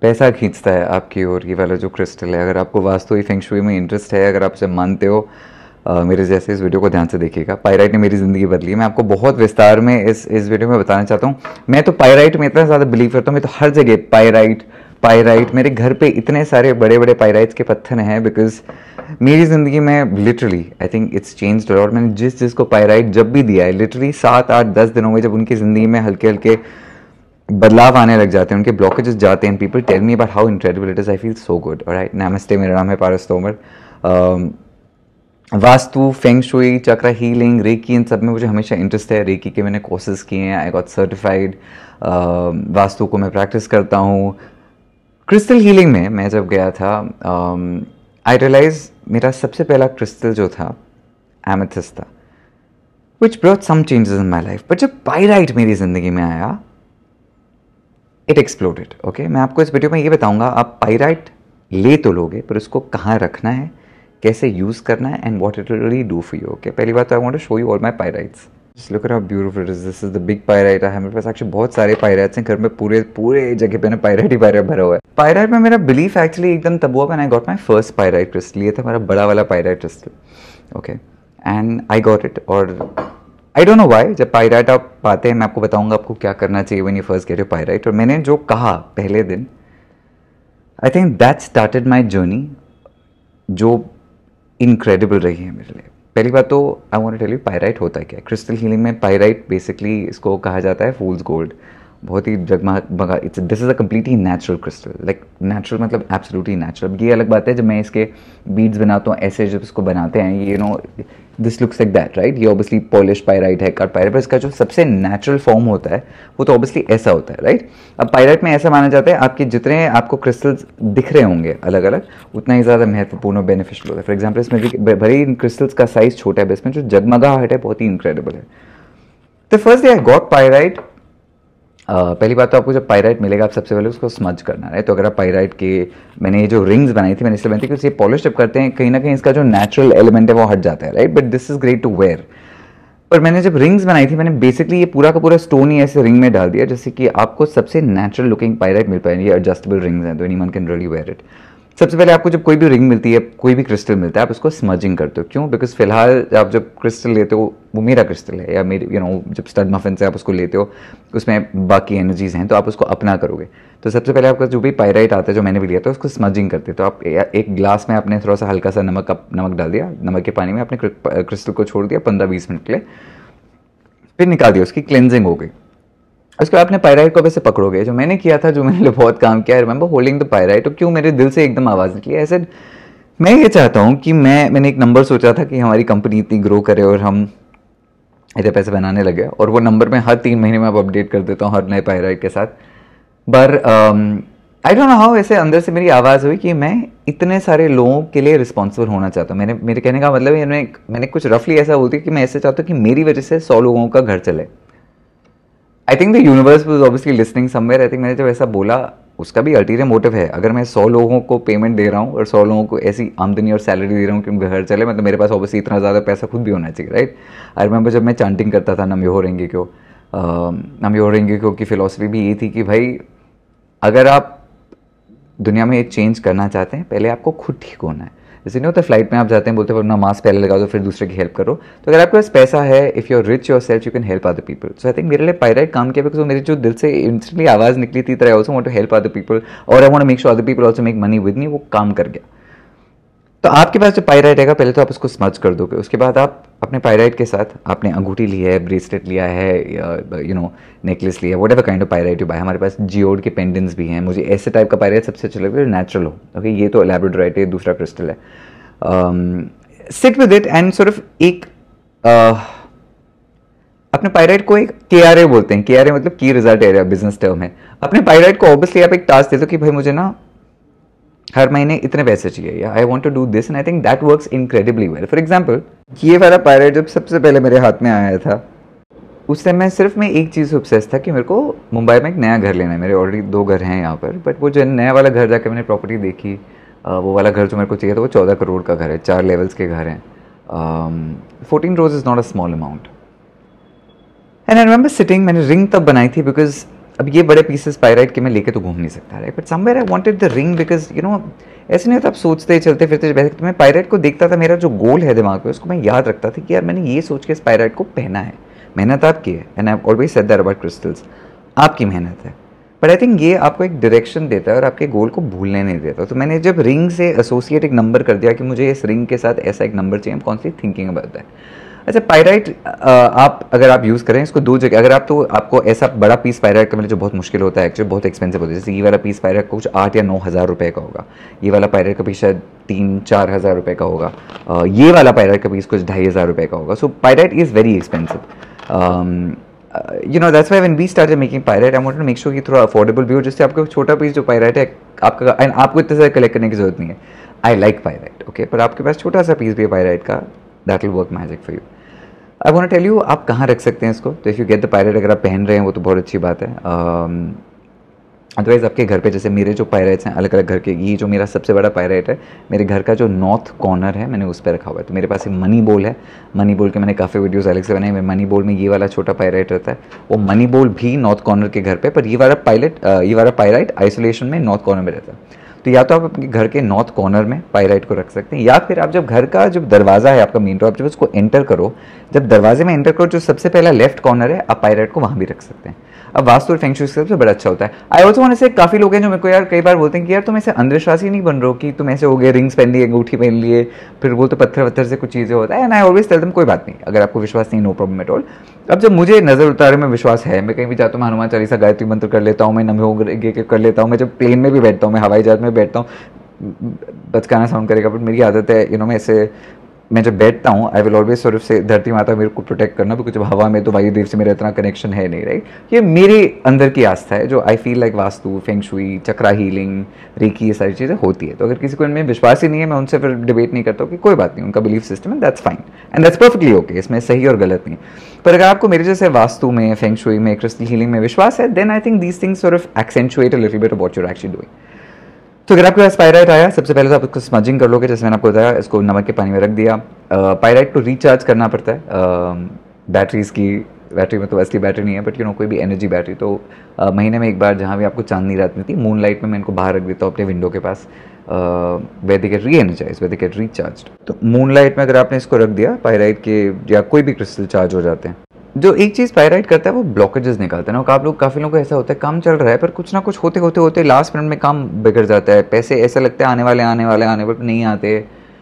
पैसा खींचता है आपकी ओर, ये वाला जो क्रिस्टल है। अगर आपको वास्तु फेंग शुई में इंटरेस्ट है, अगर आप इसे मानते हो, मेरे जैसे इस वीडियो को ध्यान से देखिएगा। पाइराइट ने मेरी ज़िंदगी बदली है। मैं आपको बहुत विस्तार में इस वीडियो में बताना चाहता हूँ। मैं तो पाइराइट में इतना ज़्यादा बिलीव करता हूँ, मैं तो हर जगह पाइराइट पाइराइट, मेरे घर पे इतने सारे बड़े बड़े पाइराइट्स के पत्थर हैं, बिकॉज मेरी ज़िंदगी में literally I think it's changed a lot. मैंने जिसको पाइराइट जब भी दिया है, लिटरली 7-8-10 दिनों में जब उनकी ज़िंदगी में हल्के हल्के बदलाव आने लग जाते हैं, उनके ब्लॉकेजेस जाते हैं, people tell me about how incredible it is, I feel so good. Alright, नमस्ते, मेरा नाम है Paras Tomar. Vastu, feng shui, chakra healing, reiki, इन सब में मुझे हमेशा इंटरेस्ट है। रेकी के मैंने कोर्सेज किए हैं, आई गॉट सर्टिफाइड। वास्तु को मैं प्रैक्टिस करता हूँ। क्रिस्टल हीलिंग में मैं जब गया था, आई रियलाइज मेरा सबसे पहला क्रिस्टल जो था एमेथिस्ट था, which brought some changes in my life. But जब पाइराइट मेरी जिंदगी में आया, इट एक्सप्लोडेड। ओके, मैं आपको इस वीडियो में ये बताऊंगा, आप पाइराइट ले तो लोगे, पर उसको कहाँ रखना है, कैसे यूज करना है, and what it will really do for you. Okay, पहली बात तो I want to show you all my pyrites. Just look at how beautiful it is. This is the big pyrite. मेरे पास एक्चुअली बहुत सारे pyrites हैं घर में, पूरे जगह पे ना पाइराइट ही पाइराइट भरा हुआ है। पाइराइट में मेरा बिलीफ एक्चुअली एकदम तब हुआ when I got my first pyrite crystal. ये था मेरा बड़ा वाला pyrite crystal. Okay, and I got it, और आई डोंट नो वाई। जब पाइराइट आप पाते हैं, मैं आपको बताऊंगा आपको क्या करना चाहिए when you first get your pyrite. और मैंने जो कहा पहले दिन, I think that started my journey, जो इनक्रेडिबल रही है मेरे लिए। पहली बात तो I want to tell you pyrite होता है क्या। क्रिस्टल हीलिंग में पाइराइट बेसिकली इसको कहा जाता है फूल्स गोल्ड। बहुत ही जगमगा, this is a completely natural crystal. Like natural मतलब एब्सोल्युटली नेचुरल। ये अलग बात है जब मैं इसके बीड्स बनाता हूँ, ऐसे जब इसको बनाते हैं, ये no this looks like that, right. ये ऑब्वियसली पॉलिश पाइराइट है, कट पाइराइट, पर इसका जो सबसे नेचुरल फॉर्म होता है वो तो ऑब्वियसली ऐसा होता है, राइट। अब पाइराइट में ऐसा माना जाता है, आपके जितने आपको क्रिस्टल्स दिख रहे होंगे अलग अलग, उतना ही ज़्यादा महत्वपूर्ण और बेनिफिशियल होता है। फॉर एग्जाम्पल, इसमें भले ही इन क्रिस्टल्स का साइज छोटा है, बस इसमें जो जगमगाहट है बहुत ही इनक्रेडिबल है। तो first day I got pyrite. पहली बात तो आपको जब पाइराइट मिलेगा, आप सबसे पहले उसको स्मज करना है। तो अगर आप पाइराइट के, मैंने ये जो रिंग्स बनाई थी, मैंने इसलिए बनाई थी क्योंकि ये पॉलिश जब करते हैं, कहीं ना कहीं इसका जो नेचुरल एलिमेंट है वो हट जाता है, right. But this is great to wear. पर मैंने जब रिंग्स बनाई थी, मैंने बेसिकली ये पूरा का पूरा स्टोन ही ऐसे रिंग में डाल दिया, जैसे कि आपको सबसे नेचुरल लुकिंग पाइराइट मिल पाए। ये एडजस्टेबल रिंग्स हैं, तो anyone can really wear it. सबसे पहले आपको जब कोई भी रिंग मिलती है, कोई भी क्रिस्टल मिलता है, आप उसको स्मजिंग करते हो। क्यों? बिकॉज फिलहाल आप जब क्रिस्टल लेते हो, वो मेरा क्रिस्टल है, या मेरे जब स्टड मफिन से आप उसको लेते हो, उसमें बाकी एनर्जीज हैं, तो आप उसको अपना करोगे। तो सबसे पहले आपका जो भी पाइराइट आता है, जो मैंने भी लिया था, उसको स्मजिंग करते। तो आप एक ग्लास में आपने थोड़ा सा हल्का सा नमक डाल दिया, नमक के पानी में आपने क्रिस्टल को छोड़ दिया 15-20 मिनट के लिए, फिर निकाल दिया, उसकी क्लेंजिंग हो गई। उसके बाद अपने पाइराइट को वैसे पकड़ोगे, जो मैंने किया था, जो मैंने बहुत काम किया, I remember holding the pyrite. तो क्यों मेरे दिल से एकदम आवाज़ निकली ऐसे, मैं ये चाहता हूँ कि मैंने एक नंबर सोचा था कि हमारी कंपनी इतनी ग्रो करे और हम इतने पैसे बनाने लगे, और वो नंबर में हर 3 महीने में अब अपडेट कर देता हूँ हर नए पाइराइट के साथ। पर आई डोंट नो हाउ, ऐसे अंदर से मेरी आवाज़ हुई कि मैं इतने सारे लोगों के लिए रिस्पॉन्सिबल होना चाहता हूँ। मेरे कहने का मतलब है, मैंने कुछ रफली ऐसा बोलती कि मैं ऐसे चाहता हूँ कि मेरी वजह से 100 लोगों का घर चले। I think the universe was obviously listening somewhere. I think मैंने जब ऐसा बोला, उसका भी अल्टीरियर मोटिव है। अगर मैं 100 लोगों को पेमेंट दे रहा हूँ और 100 लोगों को ऐसी आमदनी और सैलरी दे रहा हूँ कि उनके घर चले, मतलब मेरे पास ऑब्वियसली इतना ज़्यादा पैसा खुद भी होना चाहिए, राइट। आई रिमेंबर जब मैं चांटिंग करता था नमयो रेंगे क्यों की फिलॉसफी भी ये थी कि भाई, अगर आप दुनिया में एक चेंज करना चाहते हैं, पहले आपको खुद ठीक होना है। जैसे नहीं होता, फ्लाइट में आप जाते हैं, बोलते हैं अपना मास्क पहले लगा दो, फिर दूसरे की हेल्प करो। तो अगर आपके पास पैसा है, if you are rich yourself, you can help other people. So I think मेरे लिए पाइराइट काम किया, बिकॉज मेरे जो दिल से इंस्टेंटली आवाज़ निकली थी, I also want to help other people, और I want to make sure other people also make money with me, वो काम कर गया। तो आपके पास जो पाइराइट आएगा, पहले तो आप उसको स्मज कर दोगे। उसके बाद आप अपने पाइराइट के साथ, आपने अंगूठी ली है, ब्रेसलेट लिया है, नेकलेस लिया है, whatever kind of pyrite you buy. हमारे पास जियोड के पेंडेंट्स भी हैं। मुझे ऐसे टाइप का पाइराइट सबसे अच्छा लगता है, नेचुरल हो। ओके, ये तो लैब्राडोराइट है, दूसरा क्रिस्टल है। Sit with it and sort of एक अपने पाइराइट को एक KRA बोलते हैं। KRA मतलब की रिजल्ट एरिया, बिजनेस टर्म है। अपने पाइराइट को ऑब्वियसली आप एक टास्क दे दो कि भाई मुझे ना हर महीने इतने पैसे चाहिए, या I want to do this, and I think that works incredibly well. For example, ये वाला पायराइट जब सबसे पहले मेरे हाथ में आया था, उस टाइम मैं एक चीज़ ऑब्सेस था कि मेरे को मुंबई में एक नया घर लेना है। मेरे ऑलरेडी 2 घर हैं यहाँ पर, बट वो जो नया वाला घर जाकर मैंने प्रॉपर्टी देखी, वो वाला घर जो मेरे को चाहिए था, वो 14 करोड़ का घर है, 4 लेवल्स के घर हैं। 14 rose is not a small amount. And I remember sitting, मैंने रिंग तब बनाई थी बिकॉज अब ये बड़े पीसेस पायराइट के मैं लेके तो घूम नहीं सकता, right, but somewhere I wanted the ring because you know ऐसे नहीं होता, आप सोचते चलते फिरते बैठते, तो मैं पायराइट को देखता था, मेरा जो गोल है दिमाग में उसको मैं याद रखता था कि यार मैंने ये सोच के इस पायराइट को पहना है, मेहनत आपकी है, and I always said that about crystals, आपकी मेहनत है, बट आई थिंक ये आपको एक डायरेक्शन देता है और आपके गोल को भूलने नहीं देता। तो मैंने जब रिंग से एसोसिएट एक नंबर कर दिया कि मुझे इस रिंग के साथ ऐसा एक नंबर चाहिए, कॉन्स्टेंटली थिंकिंग अबाउट दैट। अच्छा, पायराइट आप अगर आप यूज़ करें इसको दो जगह, अगर आप तो आपको ऐसा बड़ा पीस पायराइट का मिले जो बहुत मुश्किल होता है, एक्चुअली बहुत एक्सपेंसिव होता है, जैसे ये वाला पीस पायराइट का कुछ 8 या 9 हज़ार रुपये का होगा, ये वाला पायराइट का पीस शायद 3-4 हज़ार रुपये का होगा, ये वाला पायराइट का पीस कुछ 2,500 रुपये का होगा। So pyrite is very expensive. You know that's why when we started making pyrite, I wanted to make sure कि थोड़ा अफोर्डेबल भी हो, जिससे आपको छोटा पीस जो पायराइट है आपका, एंड आपको इतने सारे कलेक्ट करने की जरूरत नहीं है। आई लाइक पायराइट, ओके, पर आपके पास छोटा सा पीस भी है पायराइट का, that will work magic for you. I want to tell you आप कहाँ रख सकते हैं इसको। तो if you get the pyrite, अगर आप पहन रहे हैं वो तो बहुत अच्छी बात है, अदरवाइज़ आपके घर पे, जैसे मेरे जो पायराइट्स हैं अलग अलग घर के, ये जो मेरा सबसे बड़ा पायराइट है मेरे घर का जो नॉर्थ कॉर्नर है मैंने उस पर रखा हुआ है। तो मेरे पास एक मनी बोल है, मनी बोल के मैंने काफ़ी वीडियोस अलग से बनाए, मनी बोल में ये वाला छोटा पायराइट रहता है, वो मनी बोल भी नॉर्थ कॉर्नर के घर पे, पर ये वाला पायराइट आइसोलेशन में नॉर्थ कॉर्नर में रहता है। तो या तो आप अपने घर के नॉर्थ कॉर्नर में पायराइट को रख सकते हैं, या फिर आप जब घर का जो दरवाज़ा है आपका मेन डोर, आप जब उसको एंटर करो, जब दरवाजे में एंटर करो जो सबसे पहला लेफ्ट कॉर्नर है, आप पायराइट को वहाँ भी रख सकते हैं। अब वास्तु और फेंग शुई सबसे बड़ा अच्छा होता है। आई ऑल्सो वांट टू से, काफ़ी लोग हैं जो मेरे को यार कई बार बोलते हैं कि यार तुम ऐसे अंधविश्वासी नहीं बन रहे हो कि तुम ऐसे हो गए, रिंग्स पहन लिए, अंगूठी पहन लिए, फिर बोलते पत्थर वत्थर से कुछ चीज़ें होता है, and I always tell them कोई बात नहीं, अगर आपको विश्वास नहीं, नो प्रॉब्लम एट ऑल। अब जब मुझे नज़र उतारे में विश्वास है, मैं कहीं भी जाता हूँ, मैं हनुमान चालीसा गायत्री मंत्र कर लेता हूँ, मैं नमो कर लेता हूँ, मैं जब प्लेन में भी बैठता हूँ, मैं हवाई जहाज में बैठता हूँ, बचकाना साउंड करेगा बट मेरी आदत है, यू नो, मैं ऐसे मैं जब बैठता हूँ I will always sort of से धरती माता मेरे को प्रोटेक्ट करना, बिकॉज जब हवा में तो वायुदेव से मेरा इतना कनेक्शन है नहीं, राइट। ये मेरे अंदर की आस्था है जो I feel like vastu, feng shui, chakra healing, reiki, ये सारी चीज़ें होती है। तो अगर किसी को इनमें विश्वास ही नहीं है, मैं उनसे फिर डिबेट नहीं करता हूँ कि कोई बात नहीं, उनका बिलीफ सिस्टम है, that's fine and that's perfectly okay, इसमें सही और गलत नहीं। पर अगर आपको मेरे जैसे वास्तु में, फेंग शुई में, क्रिस्टल हीलिंग में विश्वास है, then I think these things sort of accentuate a little bit of what you are actually doing. तो अगर आपके पास पायराइट आया, सबसे पहले तो आप इसको स्मजिंग कर लोगे, जैसे मैंने आपको बताया, इसको नमक के पानी में रख दिया। पायराइट को रिचार्ज करना पड़ता है, बैटरी में तो असली बैटरी नहीं है, बट यू नो कोई भी एनर्जी बैटरी, तो महीने में एक बार जहाँ भी आपको चांदनी रात मिलती है, मून लाइट में मैं इनको बाहर रख देता हूँ अपने विंडो के पास, where they get reenergise, where they get recharge. तो मून लाइट में अगर आपने इसको रख दिया, पायराइट के या कोई भी क्रिस्टल चार्ज हो जाते हैं। जो एक चीज़ पायराइट करता है वो ब्लॉकेजेस निकालता है ना, आप लोग काफ़ी लोगों को ऐसा होता है काम चल रहा है पर कुछ ना कुछ होते लास्ट मिनट में काम बिगड़ जाता है, पैसे ऐसा लगता है आने वाले बट नहीं आते,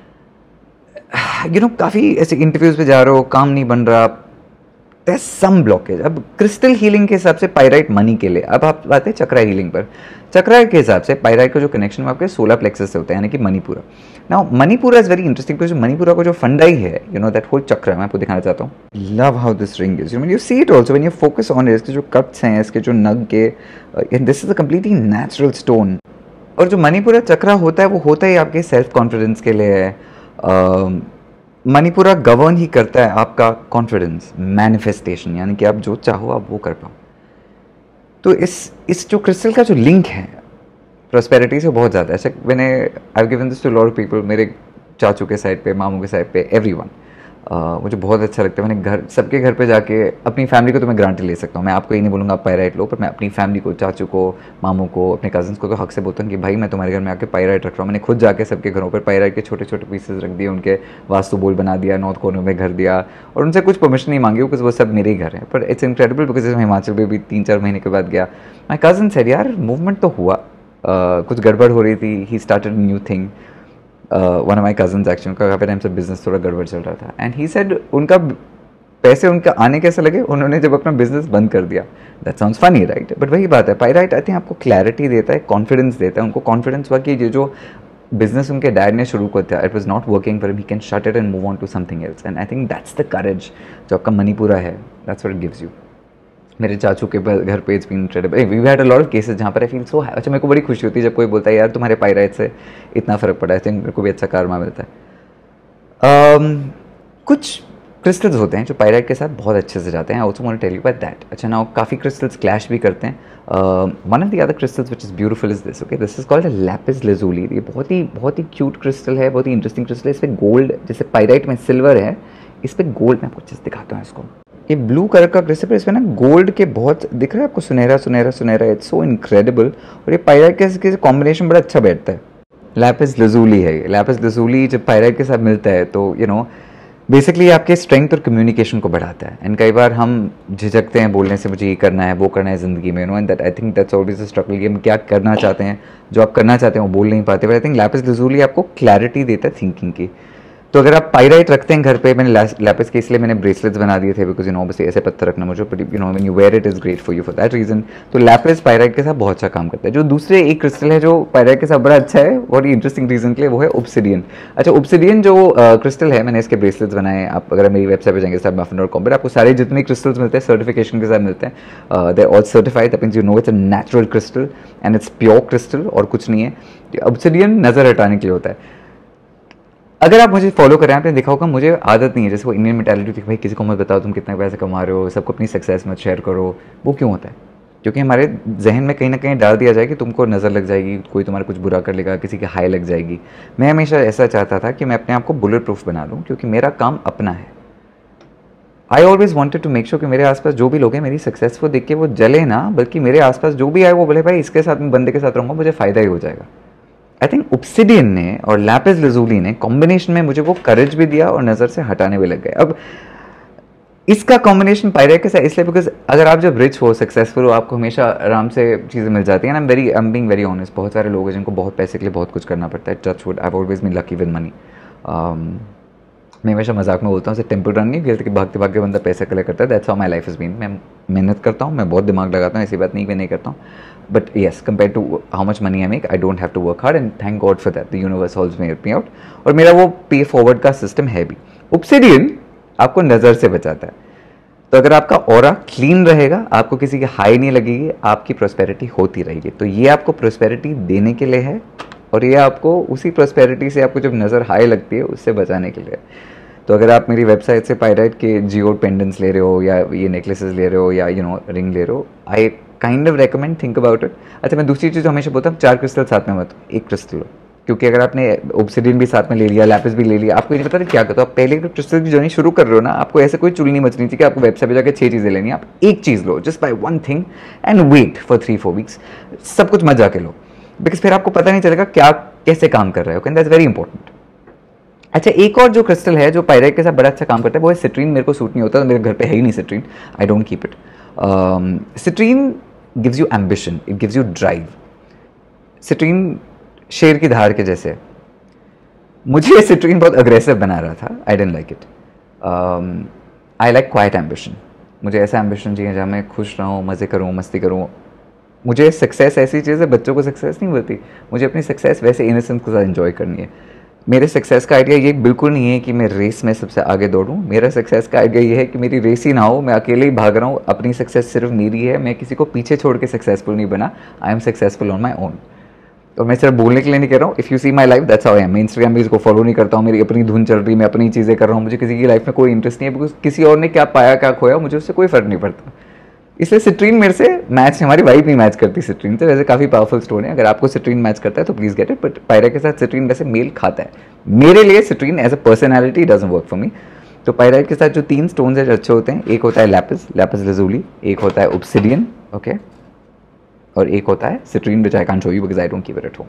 यू नो, काफ़ी ऐसे इंटरव्यूज पे जा रहे हो, काम नहीं बन रहा, there's some blockage। अब क्रिस्टल हीलिंग के हिसाब से पायराइट मनी के लिए, अब आप बात है चक्रा हीलिंग पर, चक्रा के हिसाब से पायराइट का जो कनेक्शन आपके 16 प्लेक्सस से होता है, यानी कि Manipura. Now Manipura is very interesting because Manipura को जो फंडाई है, यू नो, दैट होल चक्र मैं आपको दिखाना चाहता हूँ। Love how this ring is, you see it also when you focus on it, इसके जो कट्स हैं, इसके जो नग के, this is a completely natural stone. और जो मणिपुरा चक्रा होता है वो होता ही आपके सेल्फ कॉन्फिडेंस के लिए है। मणिपुरा गवर्न ही करता है आपका कॉन्फिडेंस, मैनिफेस्टेशन, यानी कि आप जो चाहो आप वो कर पाओ। तो इस जो क्रिस्टल का जो लिंक है प्रॉस्पेरिटी से बहुत ज़्यादा, ऐसे मैंने I given this to lot of people, मेरे चाचू के साइड पे, मामू के साइड पे, एवरीवन। मुझे बहुत अच्छा लगता है, मैंने सबके घर पे जाके अपनी फैमिली को तो मैं गारंटी ले सकता हूँ, मैं आपको ये नहीं बोलूँगा आप पायराइट लो, पर मैं अपनी फैमिली को, चाचू को, मामू को, अपने कजन्स को तो हक से बोलता हूँ कि भाई मैं तुम्हारे घर में आके पायराइट रख रहा हूँ। मैंने खुद जाके सबके घरों पर पायराइट के छोटे छोटे पीसेस रख दिए, उनके वास्तु बोल बना दिया, नॉर्थ कॉर्नर में घर दिया, और उनसे कुछ परमिशन नहीं मांगी बिकॉज वो सब मेरे ही घर हैं। पर इट्स इनक्रेडिबल बिकॉज मैं हिमाचल में भी 3-4 महीने के बाद गया, माई कजन सेड यार मूवमेंट तो हुआ, कुछ गड़बड़ हो रही थी, he started new thing. One of my cousins actually, उनका काफ़ी टाइम से बिजनेस थोड़ा गड़बड़ चल रहा था, एंड ही सेड उनका पैसे उनका आने कैसे लगे, उन्होंने जब अपना बिजनेस बंद कर दिया। That sounds funny right, but वही बात है, पायराइट आई थिंक आपको क्लैरिटी देता है, कॉन्फिडेंस देता है। उनको कॉन्फिडेंस हुआ कि ये जो बिजनेस उनके डैड ने शुरू कर दिया, it was not working for him, he can shut it and move on to something else, and I think that's the courage जो आपका मणिपुरा है, that's what it gives you. मेरे चाचू के घर पे it's been incredible, we had a lot of cases जहाँ पर आई फील सो, अच्छा मेरे को बड़ी खुशी होती है जब कोई बोलता है यार तुम्हारे पायराइट से इतना फ़र्क पड़ा है, मेरे को भी अच्छा कारमा मिलता है। कुछ क्रिस्टल्स होते हैं जो पायराइट के साथ बहुत अच्छे से जाते हैं, I also want to tell you about that. अच्छा नाउ काफ़ी क्रिस्टल्स क्लैश भी करते हैं। One of the other crystals which is beautiful is this, okay, this is called lapis lazuli। ये बहुत ही क्यूट क्रिस्टल है, बहुत ही इंटरेस्टिंग क्रिस्टल है। इस पर गोल्ड, जैसे पायराइट में सिल्वर है, इस पर गोल्ड, मैं आपको चीज़ दिखाता हूँ इसको। ये ब्लू कलर का क्रिस्टल, इसमें ना गोल्ड के बहुत दिख रहा है आपको, सुनहरा सुनहरा सुनहरा, इट्स सो इनक्रेडिबल। और ये पायराइट के कॉम्बिनेशन बड़ा अच्छा बैठता है। लैपिस लजूली है ये, लैपिस लजूली जब पायराइट के साथ मिलता है तो बेसिकली आपके स्ट्रेंथ और कम्युनिकेशन को बढ़ाता है। एंड कई बार हम झिझकते हैं बोलने से, मुझे ये करना है वो करना है ज़िंदगी में, and that I think that's always a struggle कि हम क्या करना चाहते हैं, जो आप करना चाहते हैं वो बोल नहीं पाते। But I think lapis lazuli आपको क्लैरिटी देता है थिंकिंग की। तो अगर आप पायराइट रखते हैं घर पे, मैंने लैपिस के इसलिए मैंने ब्रेसलेट्स बना दिए थे, बिकॉज ऑब्वियसली ऐसे पत्थर रखना मुझे when you wear it is great for you for that reason. तो लैपिस पायराइट के साथ बहुत अच्छा काम करता है। जो दूसरे एक क्रिस्टल है जो पायराइट के साथ बड़ा अच्छा है और इंटरेस्टिंग रीजन के लिए, वो है ऑब्सिडियन। अच्छा, ऑब्सिडियन जो क्रिस्टल है, मैंने इसके ब्रेसलेट्स बनाए। आप अगर मेरी वेबसाइट पर जाएंगे सबमफिन.com पर, आपको सारे जितने क्रिस्टल्स मिलते हैं सर्टिफिकेशन के साथ मिलते हैं। They are all certified, that means you know it's a natural crystal and it's pure crystal और कुछ नहीं है। ऑब्सिडियन नजर हटाने के लिए होता है। अगर आप मुझे फॉलो करें, आपने देखा होगा मुझे आदत नहीं है जैसे वो इंडियन मेंटालिटी थी, भाई किसी को मत बताओ तुम कितना पैसे कमा रहे हो, सबको अपनी सक्सेस मत शेयर करो। वो क्यों होता है? क्योंकि हमारे जहन में कहीं ना कहीं डाल दिया जाए कि तुमको नज़र लग जाएगी, कोई तुम्हारा कुछ बुरा कर लेगा, किसी की हाई लग जाएगी। मैं हमेशा ऐसा चाहता था कि मैं अपने आप को बुलेट प्रूफ बना लूँ, क्योंकि मेरा काम अपना है। I always wanted to make sure कि मेरे आसपास जो भी लोग हैं मेरी सक्सेस को देख के वो जले ना, बल्कि मेरे आसपास जो भी आए वो बोले भाई इसके साथ मैं बंदे के साथ रहूँगा, मुझे फ़ायदा ही हो जाएगा। आई थिंक ऑब्सिडियन ने और लैपिस लजूली ने कॉम्बिनेशन में मुझे वो करेज भी दिया और नज़र से हटाने भी लग गए। अब इसका कॉम्बिनेशन पायराइट के साथ इसलिए बिकॉज अगर आप जब रिच हो, सक्सेसफुल हो, आपको हमेशा आराम से चीज़ें मिल जाती हैं। I am being very honest, बहुत सारे लोग हैं जिनको बहुत पैसे के लिए बहुत कुछ करना पड़ता है। Touch wood, I have always been lucky with money. मैं हमेशा मजाक में बोलता हूँ, टेम्पल रन नहीं खेलते कि भागते भागते बंदा पैसा कलेक्ट करता है। That's how my life is been. मैं मेहनत करता हूँ, मैं बहुत दिमाग लगाता हूँ, ऐसी बात नहीं कि मैं नहीं करता हूँ। But yes, compare to how much money I make, I don't have to work hard and thank God for that. The universe helps me help me out. और मेरा वो पे फॉरवर्ड का सिस्टम है भी। ऑब्सिडियन आपको नज़र से बचाता है। तो अगर आपका ऑरा क्लीन रहेगा, आपको किसी की हाई नहीं लगेगी, आपकी प्रोस्पेरिटी होती रहेगी। तो ये आपको प्रोस्पेरिटी देने के लिए है और ये आपको उसी प्रोस्पेरिटी से आपको जब नज़र हाई लगती है उससे बचाने के लिए। तो अगर आप मेरी वेबसाइट से पायराइट के जियो पेंडेंट्स ले रहे हो या ये नेकलेसेस ले रहे हो या रिंग ले रहे हो, I kind of recommend, think about it. अच्छा, मैं दूसरी चीज़ हमेशा बोलता हूँ, 4 क्रिस्टल साथ में मत, एक क्रिस्टल लो। क्योंकि अगर आपने ऑब्सिडियन भी साथ में ले लिया, लैपिस भी ले लिया, आपको ये नहीं पता क्या करते हो। आप पहले क्रिस्टल की जर्नी शुरू कर रहे हो ना, आपको ऐसे कोई चुल नहीं मचनी चाहिए कि आपको वेबसाइट पे जाकर 6 चीज़ें लेनी है। आप एक चीज़ लो, just buy one thing and wait for 3-4 weeks. सब कुछ मत जाके लो, बिकॉज फिर आपको पता नहीं चलेगा क्या कैसे काम कर रहे हो। That's very important. अच्छा, एक और जो क्रिस्टल है जो पायराइट के साथ बड़ा अच्छा काम करता है वो है सिट्रीन। मेरे को सूट नहीं होता, तो मेरे घर पे है ही नहीं citrine, I don't keep it. Citrine gives you ambition, it gives you drive. Citrine शेर की धार के जैसे। मुझे सिट्रीन बहुत अग्रेसिव बना रहा था, I didn't like it. I like quiet ambition. मुझे ऐसा एम्बिशन चाहिए जहाँ मैं खुश रहूँ, मज़े करूँ, मस्ती करूँ। मुझे सक्सेस ऐसी चीज़ है, बच्चों को सक्सेस नहीं मिलती, मुझे अपनी सक्सेस वैसे इनोसेंस के साथ एंजॉय करनी है। मेरे सक्सेस का आइडिया ये बिल्कुल नहीं है कि मैं रेस में सबसे आगे दौड़ूं। मेरा सक्सेस का आइडिया ये है कि मेरी रेस ही ना हो, मैं अकेले ही भाग रहा हूँ, अपनी सक्सेस सिर्फ मेरी है, मैं किसी को पीछे छोड़ के सक्सेसफुल नहीं बना। I am successful on my own. और मैं सिर्फ बोलने के लिए नहीं कह रहा हूँ। If you see my life, that's how I am. मैं इंस्टाग्राम पे इसको फॉलो नहीं करता हूँ, मेरी अपनी धुन चल रही, मैं अपनी चीज़ें कर रहा हूँ, मुझे किसी की लाइफ में कोई इंटरेस्ट नहीं है, बिकॉज किसी और ने क्या पाया क्या खोया मुझे उससे कोई फर्क नहीं पड़ता। इसलिए सिट्रीन मेरे से मैच, हमारी वाइफ नहीं मैच करती सिट्रीन से। वैसे काफ़ी पावरफुल स्टोन है, अगर आपको सिट्रीन मैच करता है तो please get it. But pyrite के साथ सिट्रीन वैसे मेल खाता है। मेरे लिए citrine as a personality doesn't work for me. तो पायराइट के साथ जो 3 स्टोन्स है अच्छे होते हैं, एक होता है लैपिस, लैपिस लजूली, एक होता है ऑब्सिडियन, ओके, और एक होता है citrine, which I can't show you because I don't keep it at home.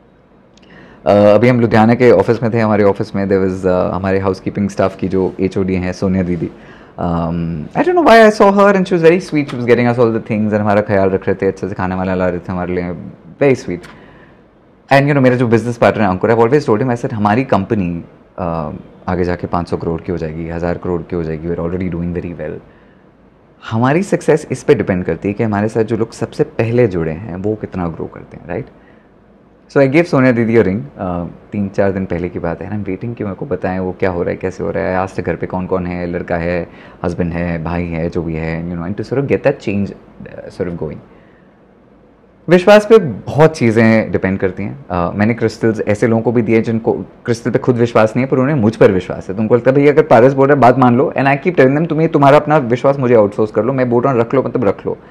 अभी हम लुधियाना के ऑफिस में थे। हमारे ऑफिस में देयर वाज हमारे हाउसकीपिंग स्टाफ की जो HOD हैं, सोनिया दीदी। I don't know why I saw her and she was very sweet. She was getting us all the things and हमारा ख्याल रख रहे थे, अच्छे से खाने वाला ला रहे थे हमारे लिए, very sweet. And मेरा जो बिजनेस पार्टनर है Ankur, I've always told him, I said हमारी कंपनी आगे जाके 500 करोड़ की हो जाएगी, 1000 करोड़ की हो जाएगी, we're already doing very well. हमारी सक्सेस इस पे डिपेंड करती है कि हमारे साथ जो लोग सबसे पहले जुड़े हैं वो कितना ग्रो करते हैं, right? So I give Sonia didi ring 3-4 दिन पहले की बात है। आई एम वेटिंग कि मेरे को बताएं वो क्या हो रहा है, कैसे हो रहा है। आज तक घर पे कौन कौन है, लड़का है, हस्बैंड है, भाई है, जो भी है, and to sort of get that change sort of going. विश्वास पे बहुत चीज़ें डिपेंड करती हैं। मैंने क्रिस्टल्स ऐसे लोगों को भी दिए जिनको क्रिस्टल पे खुद विश्वास नहीं है पर उन्हें मुझ पर विश्वास है। तुमको लगता है भैया अगर पारस बोल रहा है बात मान लो, and I keep telling them तुम्हें तुम्हारा अपना विश्वास मुझे आउटसोर्स कर लो, मैं बोल रहा हूँ रख लो मतलब रख लो।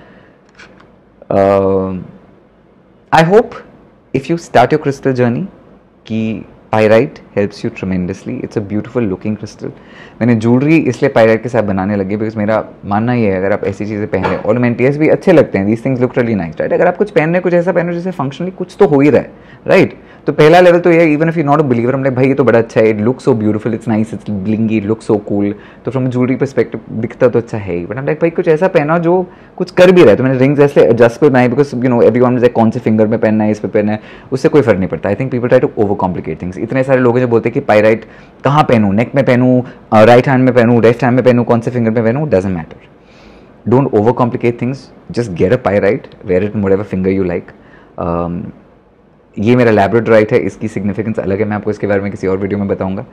I hope if you start your crystal journey कि pyrite helps you tremendously, it's a beautiful looking crystal. मैंने ज्वेलरी इसलिए पायराइट के साथ बनाने लगी बिकॉज मेरा मानना ये है अगर आप ऐसी चीज़ें पहन रहे हैं, ऑर्नामेंटल्स भी अच्छे लगते हैं, these things look really nice, right. अगर आप कुछ पहन रहे हैं, कुछ ऐसा पहन रहे हो जिससे फंक्शनली कुछ तो हो ही रहा है, राइट. तो पहला लेवल तो ये, even if you not a believer, हम लाइक भाई ये तो बड़ा अच्छा है, it look so beautiful, it's nice, it's blingy, it look so cool. तो फ्रॉम ज्वेलरी परस्पेक्टिव दिखता तो अच्छा है ही, बट हम लाइक भाई कुछ ऐसा पहना जो कुछ कर भी रहा है. तो मैंने रिंग्स ऐसे एडजस्ट करना है because you know everyone like कौन से फिंगर में पहनना है, इस पे पहनना है, उससे कोई फर्क नहीं पड़ता. I think people try to overcomplicate things. इतने सारे लोग हैं जो बोलते हैं कि पायराइट कहाँ पहनूँ, नेक में पहनूँ, राइट हैंड में पहनूँ, लेफ्ट हैंड में पहनूँ, कौन से फिंगर में पहनूँ, doesn't matter. Don't overcomplicate things, just get a pyrite, wear it whatever finger you like. ये मेरा लैब्राडोराइट है, इसकी सिग्निफिकेंस अलग है, मैं आपको इसके बारे में किसी और वीडियो में बताऊंगा.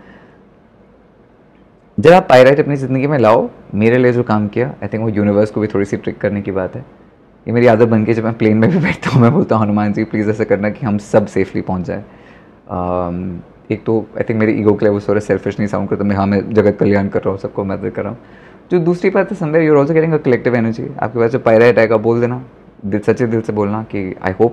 जब आप पायराइट अपनी ज़िंदगी में लाओ, मेरे लिए जो काम किया, आई थिंक वो यूनिवर्स को भी थोड़ी सी ट्रिक करने की बात है. ये मेरी आदत बन के जब मैं प्लेन में भी बैठता हूँ, मैं बोलता हूँ हनुमान जी प्लीज़ ऐसा करना कि हम सब सेफली पहुँच जाए. एक तो आई थिंक मेरी ईगो के लिए वो थोड़ा सेल्फिश नहीं साउंड करता, मैं जगत कल्याण कर रहा हूँ, सबको मदद कर रहा हूँ. जो दूसरी बात है, somewhere you are also getting a collective energy. आपके पास जो पायराइट आएगा, बोल देना, सच्चे दिल से बोलना कि आई होप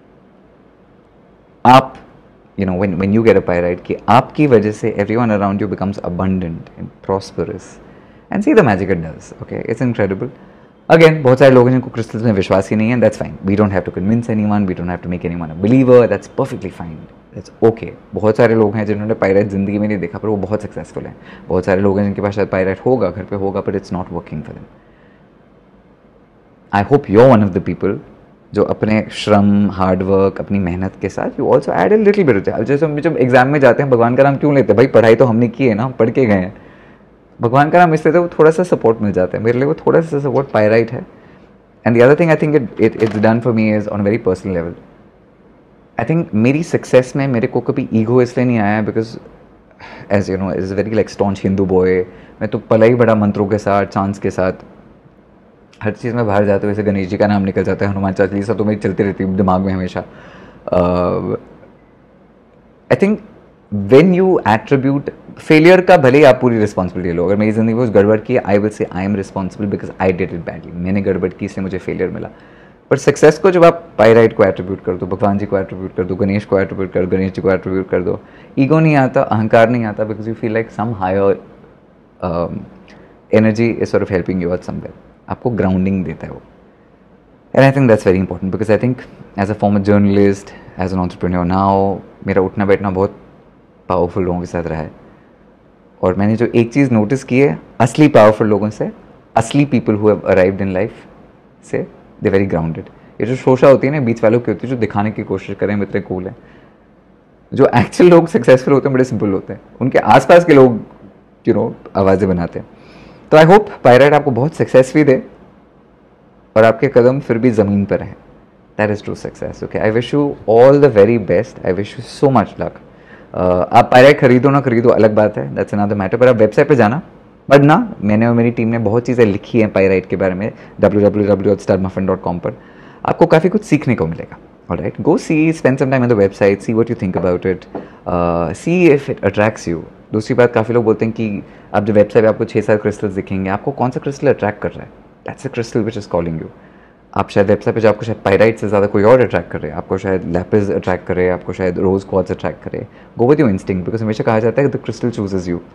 आप you know when you get a pyrite कि आपकी वजह से everyone around you becomes abundant and prosperous, and see the magic it does. Okay, it's incredible. Again, बहुत सारे लोग हैं जिनको क्रिस्टल्स में विश्वास ही नहीं है, that's fine. We don't have to convince anyone, we don't have to make anyone a believer. That's perfectly fine. That's okay. बहुत सारे लोग हैं जिन्होंने पायराइट जिंदगी में नहीं देखा पर वो बहुत सक्सेसफुल हैं. बहुत सारे लोग हैं जिनके पास शायद पायराइट होगा, घर पे होगा, but it's not working for them. I hope you're one of the people जो अपने श्रम, हार्डवर्क, अपनी मेहनत के साथ you also add a little bit. जैसे हम जब एग्जाम में जाते हैं, भगवान का नाम क्यों लेते हैं भाई, पढ़ाई तो हमने की है ना, हम पढ़ के गए हैं. भगवान का नाम इसलिए तो वो थोड़ा सा सपोर्ट मिल जाता है. मेरे लिए वो थोड़ा सा सपोर्ट पायराइट है. And the other thing I think it's done for me is on very personal level. I think मेरी सक्सेस में मेरे को कभी ईगो इसलिए नहीं आया because as you know is very like staunch Hindu boy. मैं तो पला ही बड़ा मंत्रों के साथ, चांस के साथ, हर चीज़ में बाहर जाते हुए, जैसे गणेश जी का नाम निकल जाता है, हनुमान चालीसा तो मेरी चलती रहती है दिमाग में हमेशा. I think when you attribute failure का, भले ही आप पूरी रिस्पॉन्सिबिलिटी लो, अगर मेरी ज़िंदगी में उस गड़बड़ की, I will say I am responsible because I did it badly. मैंने गड़बड़ की इसलिए मुझे फेलियर मिला. पर सक्सेस को जब आप पायराइट को एट्रीब्यूट कर दो, भगवान जी को एट्रीब्यूट कर दो, गणेश को एट्रीब्यूट कर दो, गणेश जी को एट्रीब्यूट कर दो, ईगो नहीं आता, अहंकार नहीं आता, because you feel like some higher energy is sort of helping you out somewhere. आपको ग्राउंडिंग देता है वो. And I think that's very important because I think as a former journalist, as an entrepreneur now, मेरा उठना बैठना बहुत powerful लोगों के साथ रहा है. और मैंने जो एक चीज़ नोटिस की है असली पावरफुल लोगों से, असली people who have arrived in life से, दे वेरी ग्राउंडेड. ये जो शोशा होती है ना बीच वालों की होती है, जो दिखाने की कोशिश करें इतने कूल हैं. जो एक्चुअल लोग सक्सेसफुल होते हैं बड़े सिंपल होते हैं. उनके आसपास के लोग यू नो आवाज़ें बनाते हैं. तो आई होप पायराइट आपको बहुत सक्सेस भी दे और आपके कदम फिर भी ज़मीन पर हैं. That is true success. Okay, I wish you all the very best. I wish you so much luck. आप पायराइट खरीदो ना खरीदो अलग बात है, दैट्स अनदर मैटर. पर आप वेबसाइट पे जाना, पढ़ना. मैंने और मेरी टीम ने बहुत चीज़ें लिखी हैं पायराइट के बारे में www.starmuffin.com पर. आपको काफ़ी कुछ सीखने को मिलेगा. Alright, go see, spend some time on the website, see what you think about it, see if it attracts you. दूसरी बात, काफ़ी लोग बोलते हैं कि आप जो वेबसाइट पे आपको 6-7 क्रिस्टल्स दिखेंगे, आपको कौन सा क्रिस्टल अट्रैक्ट कर रहा है, that's a crystal which is calling you. आप शायद वेबसाइट पे जो आपको शायद पायराइट से ज़्यादा कोई और अट्रैक्ट कर रहे हैं, आपको शायद लैपिस अट्रैक्ट कर रहे हैं, आपको शायद रोज क्वार्ट्ज अट्रैक्ट करे. Go with your instinct because हमेशा कहा जाता है the crystal chooses you.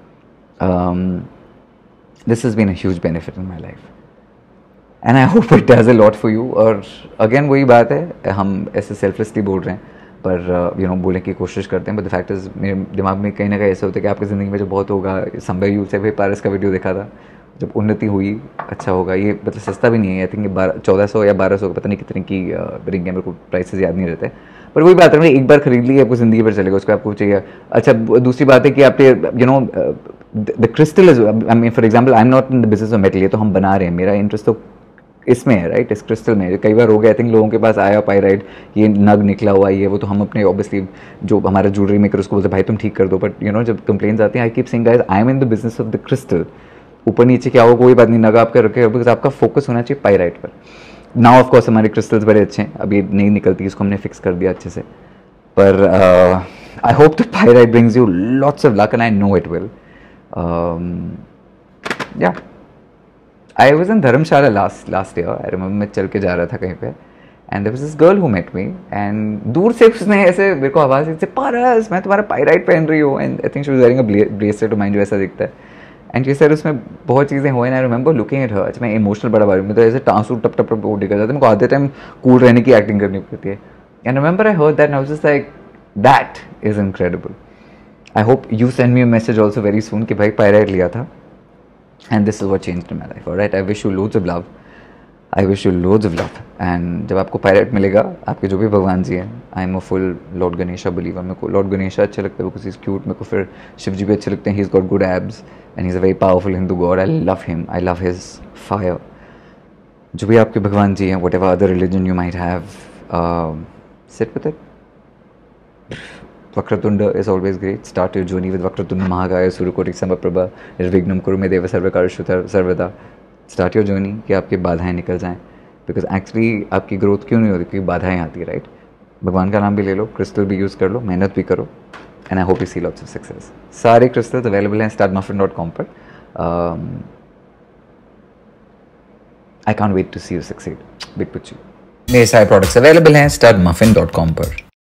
This has been a huge benefit in my life and I hope it does a lot for you. और अगेन वही बात है, हम ऐसे सेल्फलेसली बोल रहे हैं पर यू नो बोलने की कोशिश करते हैं. बट द फैक्ट इज मेरे दिमाग में कहीं ना कहीं ऐसा होता है कि आपकी ज़िंदगी में जो बहुत होगा, संभव यूज से भी पारस का वीडियो देखा था, जब उन्नति हुई अच्छा होगा. ये मतलब सस्ता भी नहीं है, आई थिंक 1400 या 1200 पता नहीं कितने की रिंग है, मेरे को प्राइसेस याद नहीं रहते. पर वही बात है, एक बार खरीद ली आपको ज़िंदगी भर चलेगा, उसको आपको चाहिए. अच्छा, दूसरी बात है कि आपके you know the crystal is, I mean for example I am not in the business of metal. ये तो हम बना रहे हैं, मेरा इंटरेस्ट तो इसमें है, राइट, इस क्रिस्टल में. कई बार हो गया आई थिंक लोगों के पास आया पायराइट, ये नग निकला हुआ है, ये वो, तो हम अपने ऑब्वियसली जो हमारा ज्वेलरी मेकर उसको बोलते भाई तुम ठीक कर दो. बट यू नो जब कंप्लेंट्स आती हैं, I keep saying guys I am in the business of the crystal. ऊपर नीचे क्या हो कोई बात नहीं, नग आपका रखे, बिकॉज आपका फोकस होना चाहिए पायराइट पर. नाउ ऑफ कोर्स हमारे क्रिस्टल्स बड़े अच्छे हैं, अभी नहीं निकलती, इसको हमने फिक्स कर दिया अच्छे से. पर I hope the pyrite brings you lots of luck and I know it will. या I was in Dharamshala last year. I remember मैं चल के जा रहा था कहीं पे and there was this girl who met me and दूर से उसने ऐसे मेरे को आवाज़ दी, पारस मैं तुम्हारा पायराइट पहन रही हूँ, and I think she was wearing a bracelet to mind जो ऐसा दिखता है, एंड ये सर उसमें बहुत चीज़ें हुई, and I remember looking at her, मैं इमोशनल बड़ा बारी में तो ऐसे टांसू टप टप टप वो निकल जाता है, मेरे को आधे टाइम कूल रहने की एक्टिंग करनी पड़ती है, and remember I heard that, I was just like that is incredible. I hope you send me a message also very soon कि भाई पायराइट लिया था, and this is what changed in my life. Alright, I wish you loads of love, I wish you loads of love. And जब आपको pyrite मिलेगा, आपके जो भी भगवान जी हैं, I am a full lord Ganesha believer. मेरे को लॉर्ड गणेशा अच्छे लगते हैं बिकॉज इज क्यूट. मेरे को फिर शिव जी भी अच्छे लगते हैं, he is got good abs and he is a very powerful Hindu god. I love him, I love his fire. जो भी आपके भगवान जी हैं, whatever other religion you might have, sit with it. Vakratunda is always great. Start your journey with Vakratunda Mahakaya Surukoti Samprabha Nirvignam Kuru Me Deva Sarvakarshu Sarvada. Start your journey कि आपकी बाधाएं निकल जाएं, because actually आपकी growth क्यों नहीं होती, क्योंकि बाधाएं आती है. राइट, भगवान का नाम भी ले लो, क्रिस्टल भी यूज़ कर लो, मेहनत भी करो, and I hope you see lots of success. सारे क्रिस्टल्स अवेलेबल हैं studmuffin.com पर. I can't wait to see you succeed. Big पुच्ची. मेरे सारे प्रोडक्ट्स अवेलेबल हैं studmuffin.com पर.